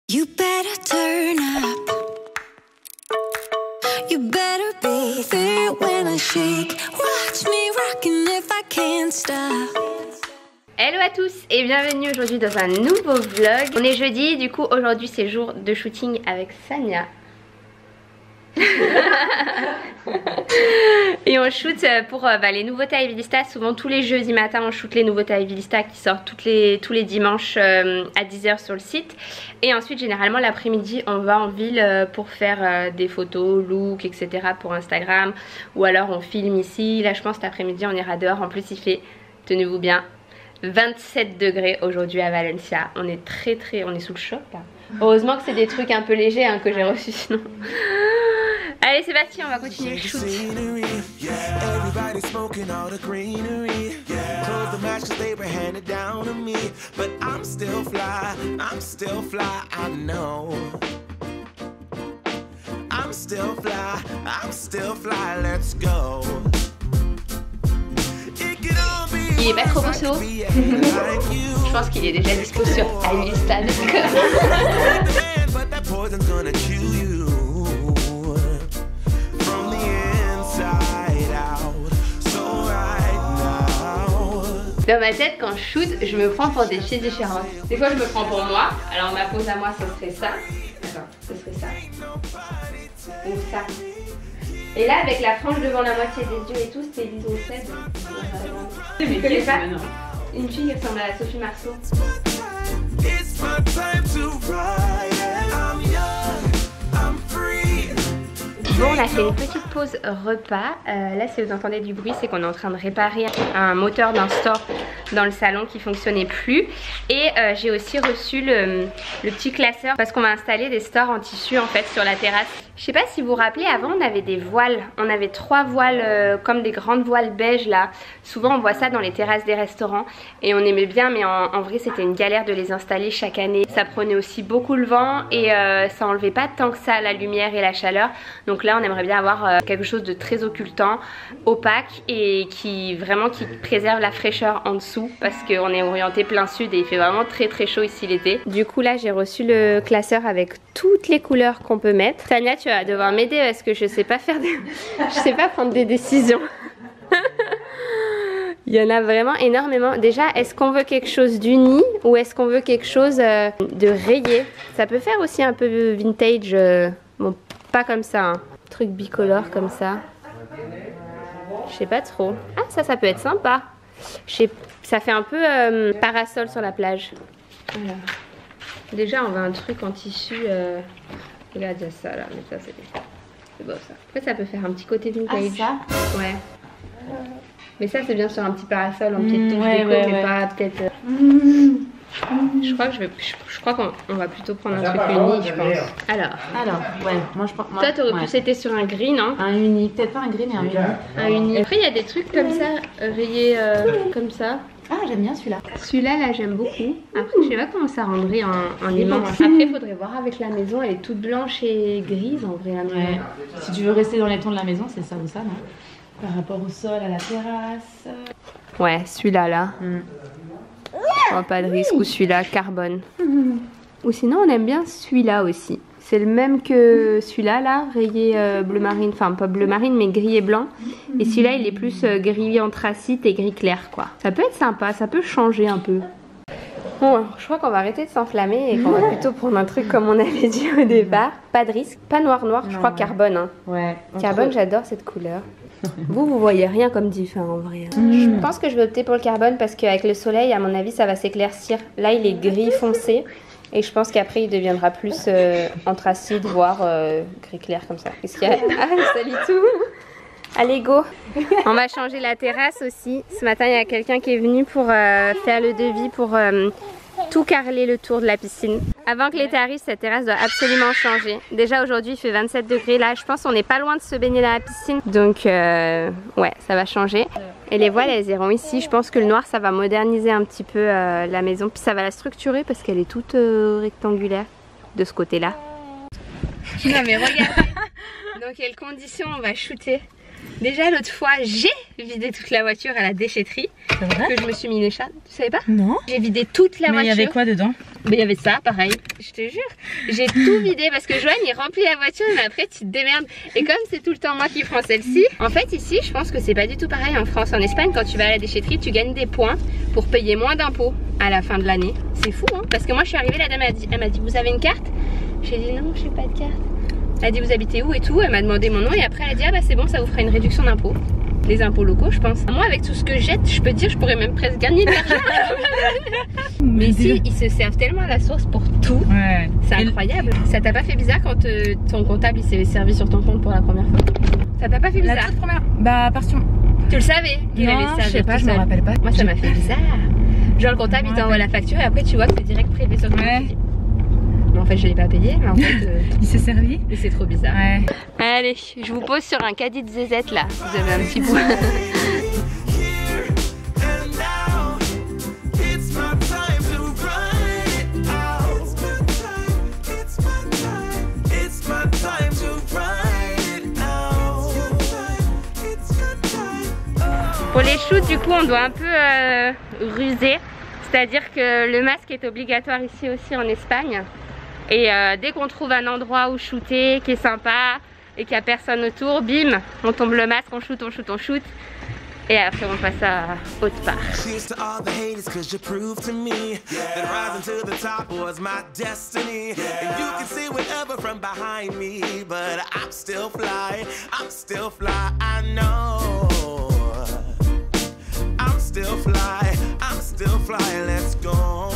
You better turn up. You better be there when I shake. Watch me rockin' if I can't stop. Hello à tous et bienvenue aujourd'hui dans un nouveau vlog. On est jeudi, du coup aujourd'hui c'est jour de shooting avec Sania. Et on shoot pour les nouveautés à Evilista. Souvent tous les jeudis matin on shoot les nouveautés à Evilista qui sortent tous les dimanches à 10 h sur le site. Et ensuite généralement l'après-midi on va en ville pour faire des photos, looks, etc. pour Instagram. Ou alors on filme ici. Là je pense cet après-midi on ira dehors. En plus il fait, tenez-vous bien, 27 degrés aujourd'hui à Valencia. On est on est sous le choc là. Heureusement que c'est des trucs un peu légers hein, que j'ai reçus sinon. Allez c'est parti, on va continuer le shoot. Il est pas trop beau ce haut. Je pense qu'il est déjà dispo sur Evilista. Dans ma tête, quand je shoot, je me prends pour des filles différentes. Des fois, je me prends pour moi. Alors, ma pose à moi, ce serait ça. Attends, ce serait ça. Ou ça. Et là, avec la frange devant la moitié des yeux et tout, c'était Lison Seb. Tu connais pas? Une fille qui ressemble à Sophie Marceau. Bon, on a fait une petite pause repas. Là, si vous entendez du bruit, c'est qu'on est en train de réparer un moteur d'un store dans le salon qui fonctionnait plus. Et j'ai aussi reçu le petit classeur parce qu'on va installer des stores en tissu en fait sur la terrasse. Je sais pas si vous vous rappelez, avant on avait des voiles. On avait 3 voiles comme des grandes voiles beige là. Souvent on voit ça dans les terrasses des restaurants. Et on aimait bien, mais en vrai c'était une galère de les installer chaque année. Ça prenait aussi beaucoup le vent et ça enlevait pas tant que ça la lumière et la chaleur. Donc là on aimerait bien avoir quelque chose de très occultant, opaque et qui préserve la fraîcheur en dessous parce qu'on est orienté plein sud et il fait vraiment très chaud ici l'été. Du coup là j'ai reçu le classeur avec toutes les couleurs qu'on peut mettre. Tania, tu vas devoir m'aider parce que je sais pas je sais pas prendre des décisions. Il y en a vraiment énormément. Déjà, est-ce qu'on veut quelque chose d'uni ou est-ce qu'on veut quelque chose de rayé? Ça peut faire aussi un peu vintage, bon pas comme ça hein. Truc bicolore comme ça. Je sais pas trop. Ah ça peut être sympa. Ça fait un peu parasol sur la plage. Voilà. Déjà on veut un truc en tissu. Regarde ça là, mais ça c'est beau ça. Après ça peut faire un petit côté vintage. Ah ça? Ouais. Mais ça c'est bien sur un petit parasol en petite touche déco, mais pas peut-être. Je crois qu'on va plutôt prendre un truc uni, je pense. Alors, ouais, moi je pense. Toi, t'aurais pu c'était sur un gris, non? Un uni, peut-être pas un gris, mais un uni. Un uni. Après, il y a des trucs comme ça, rayés comme ça. Ah, j'aime bien celui-là. Celui-là, là, j'aime beaucoup. Après, je sais pas comment ça rendrait en immense. Après, il faudrait voir avec la maison. Elle est toute blanche et grise en vrai. Ouais. Si tu veux rester dans les tons de la maison, c'est ça ou ça, non? Par rapport au sol, à la terrasse. Ouais, celui-là, là. Oh, pas de risque. Ou celui-là, carbone. Ou sinon on aime bien celui-là aussi. C'est le même que celui-là là, rayé bleu marine. Enfin pas bleu marine mais gris et blanc. Et celui-là il est plus gris anthracite et gris clair quoi. Ça peut être sympa, ça peut changer un peu. Bon, je crois qu'on va arrêter de s'enflammer et qu'on va plutôt prendre un truc comme on avait dit au départ. Pas de risque, pas noir, je crois carbone hein. Ouais. Carbone, j'adore cette couleur. Vous voyez rien comme différent en vrai. Je pense que je vais opter pour le carbone parce qu'avec le soleil, à mon avis, ça va s'éclaircir. Là, il est gris foncé et je pense qu'après, il deviendra plus anthracite, voire gris clair comme ça. Qu'est-ce qu'il y a? Ah, salut tout. Allez, go. On va changer la terrasse aussi. Ce matin, il y a quelqu'un qui est venu pour faire le devis pour tout carreler le tour de la piscine. Avant que l'été arrive, cette terrasse doit absolument changer. Déjà aujourd'hui il fait 27 degrés là, je pense qu'on n'est pas loin de se baigner dans la piscine. Donc ouais, ça va changer. Et les voiles elles iront ici. Je pense que le noir ça va moderniser un petit peu la maison. Puis ça va la structurer parce qu'elle est toute rectangulaire de ce côté là. Non mais regardez dans quelles conditions on va shooter. Déjà l'autre fois j'ai vidé toute la voiture à la déchetterie. C'est vrai? Que je me suis mis une écharpe, tu savais pas? Non. J'ai vidé toute la Mais il voiture. y avait quoi dedans? Mais il y avait ça pareil, je te jure. J'ai tout vidé parce que Joanne il remplit la voiture mais après tu te démerdes. Et comme c'est tout le temps moi qui prends celle-ci, en fait ici je pense que c'est pas du tout pareil en France. En Espagne quand tu vas à la déchetterie tu gagnes des points pour payer moins d'impôts à la fin de l'année. C'est fou hein, parce que moi je suis arrivée, la dame elle m'a dit vous avez une carte? J'ai dit non j'ai pas de carte. Elle a dit vous habitez où et tout, elle m'a demandé mon nom et après elle a dit ah bah c'est bon ça vous fera une réduction d'impôts. Les impôts locaux je pense. Moi avec tout ce que je jette je peux te dire je pourrais même presque gagner de l'argent. Mais ici ils se servent tellement à la source pour tout. Ouais. C'est incroyable. Ça t'a pas fait bizarre quand ton comptable il s'est servi sur ton compte pour la première fois? Ça t'a pas fait bizarre? La toute première. Bah parce que Tu le savais qu'il allait se servir? je sais pas, tout je me seul. rappelle pas. Moi ça m'a fait bizarre. Genre le comptable il t'envoie la facture et après tu vois que c'est direct prélevé sur ton compte. Ouais. Mais en fait je l'ai pas payé mais en fait Il s'est servi. mais c'est trop bizarre. Ouais. Allez, je vous pose sur un caddie de zézette là. Vous avez un petit bout. Pour les shoots, du coup, on doit un peu ruser. C'est-à-dire que le masque est obligatoire ici aussi en Espagne. Et dès qu'on trouve un endroit où shooter qui est sympa et qu'il n'y a personne autour, bim, on tombe le masque, on shoot, on shoot, on shoot. Et après on passe à autre part. Cheers to all the haters cause you proved to me that rising to the top was my destiny. And you can see whatever from behind me, but I'm still fly, I know. I'm still fly, let's go.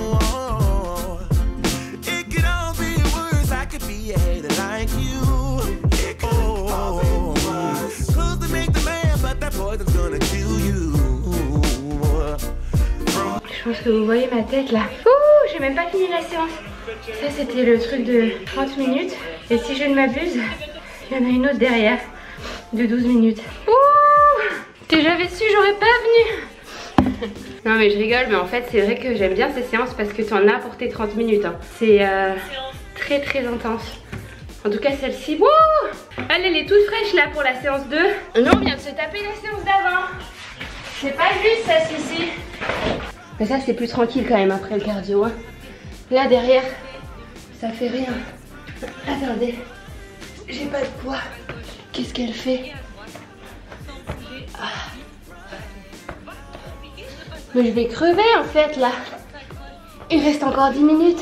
It could all be worse, I could be a hater like you. It could all be worse. Clothes to make the man, but that poison's gonna kill you. Je pense que vous voyez ma tête là. Ouh, j'ai même pas fini la séance. Ça c'était le truc de 30 minutes. Et si je ne m'abuse, il y en a une autre derrière de 12 minutes. Ouh, si j'avais su, j'aurais pas venu. Non mais je rigole, mais en fait c'est vrai que j'aime bien ces séances parce que tu en as pour tes 30 minutes. Hein. C'est très très intense. En tout cas celle-ci, wouh, elle est toute fraîche là pour la séance 2. Nous on vient de se taper la séance d'avant. C'est pas juste ça, Cici. Mais ça c'est plus tranquille quand même après le cardio. Hein. Là derrière, ça fait rien. Attendez, j'ai pas de poids. Qu'est-ce qu'elle fait? Ah. Mais je vais crever en fait là. Il reste encore 10 minutes.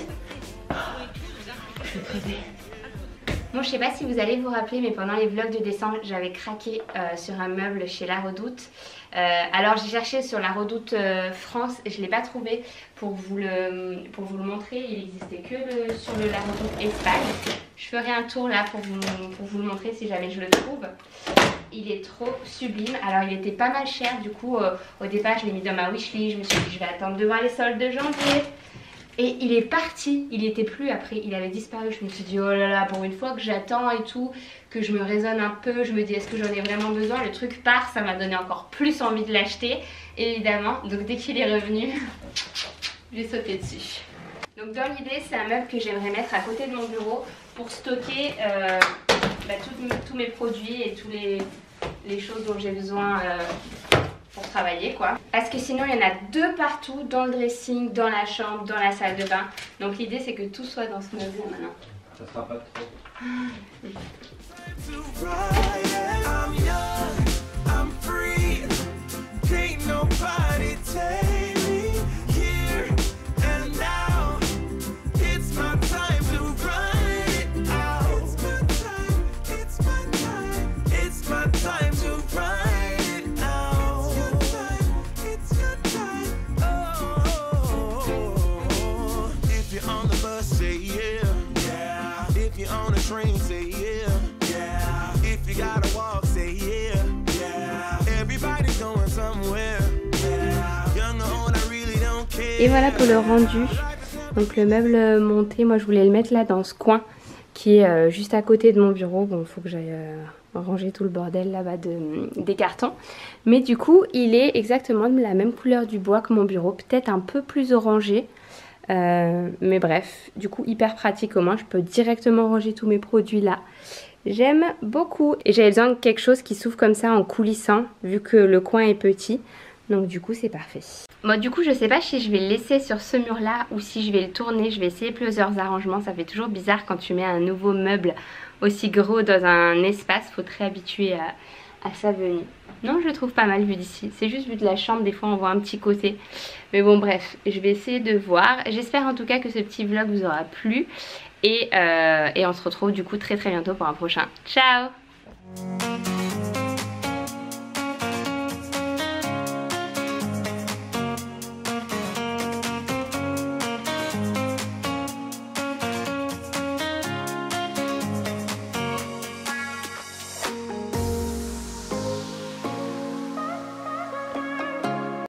Je vais crever. Bon, je sais pas si vous allez vous rappeler, mais pendant les vlogs de décembre, j'avais craqué sur un meuble chez La Redoute. Alors j'ai cherché sur La Redoute France et je ne l'ai pas trouvé pour vous le montrer. Il n'existait que sur le La Redoute Espagne. Je ferai un tour là pour vous le montrer si jamais je le trouve. Il est trop sublime. Alors il était pas mal cher du coup. Au départ je l'ai mis dans ma wishlist. Je me suis dit je vais attendre de voir les soldes de janvier. Et il est parti, il était plus après, il avait disparu. Je me suis dit oh là là, pour une fois que j'attends et tout, que je me raisonne un peu, je me dis est-ce que j'en ai vraiment besoin, le truc part, ça m'a donné encore plus envie de l'acheter, évidemment. Donc dès qu'il est revenu, j'ai sauté dessus. Donc dans l'idée c'est un meuble que j'aimerais mettre à côté de mon bureau pour stocker tous mes produits et tous les choses dont j'ai besoin pour travailler quoi. Parce que sinon il y en a deux partout, dans le dressing, dans la chambre, dans la salle de bain. Donc l'idée c'est que tout soit dans ce meuble maintenant. Ça sera pas trop. Et voilà pour le rendu. Donc le meuble monté, moi je voulais le mettre là dans ce coin qui est juste à côté de mon bureau. Bon, il faut que j'aille ranger tout le bordel là-bas des cartons. Mais du coup, il est exactement de la même couleur du bois que mon bureau, peut-être un peu plus orangé. Mais bref, du coup hyper pratique au moins, je peux directement ranger tous mes produits là. J'aime beaucoup. Et j'avais besoin de quelque chose qui s'ouvre comme ça en coulissant, vu que le coin est petit. Donc du coup c'est parfait. Bon du coup je sais pas si je vais le laisser sur ce mur là ou si je vais le tourner. Je vais essayer plusieurs arrangements. Ça fait toujours bizarre quand tu mets un nouveau meuble aussi gros dans un espace. Faut très habituer à sa venue. Non, je le trouve pas mal vu d'ici. C'est juste vu de la chambre, des fois on voit un petit côté. Mais bon bref, je vais essayer de voir. J'espère en tout cas que ce petit vlog vous aura plu. Et on se retrouve du coup très bientôt pour un prochain. Ciao!